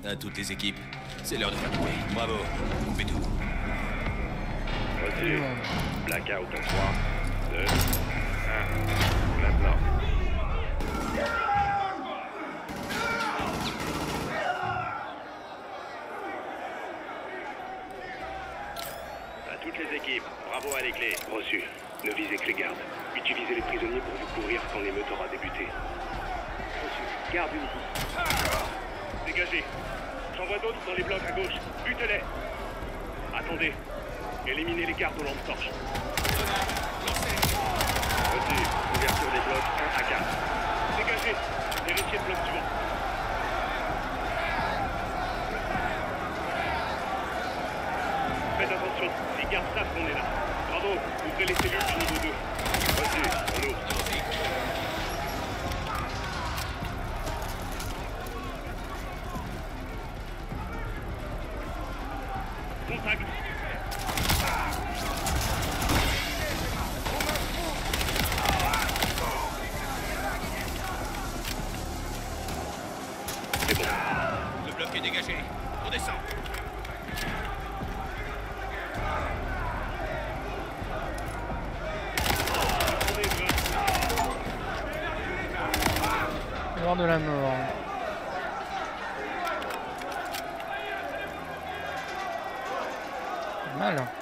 À toutes les équipes, c'est l'heure de faire couper. Bravo, coupez tout. Reçu. Blackout en 3, 2, 1. Maintenant. À toutes les équipes, bravo à les clés. Reçu. Ne visez que les gardes. Utilisez les prisonniers pour vous couvrir quand l'émeute aura débuté. Reçu. Garde Unity. Dégagez. J'en vois d'autres dans les blocs à gauche. Butez-les. Attendez. Éliminez les gardes aux lampes torches. Reçu. Ouverture des blocs 1 à 4. Dégagez. Vérifiez le bloc suivant. Faites attention. Les gardes savent qu'on est là. Bravo. Ouvrez les cellules du niveau 2. Reçu. On ouvre. Contact. C'est bon. Le bloc est dégagé. On descend. Voir de la mort. Pas mal.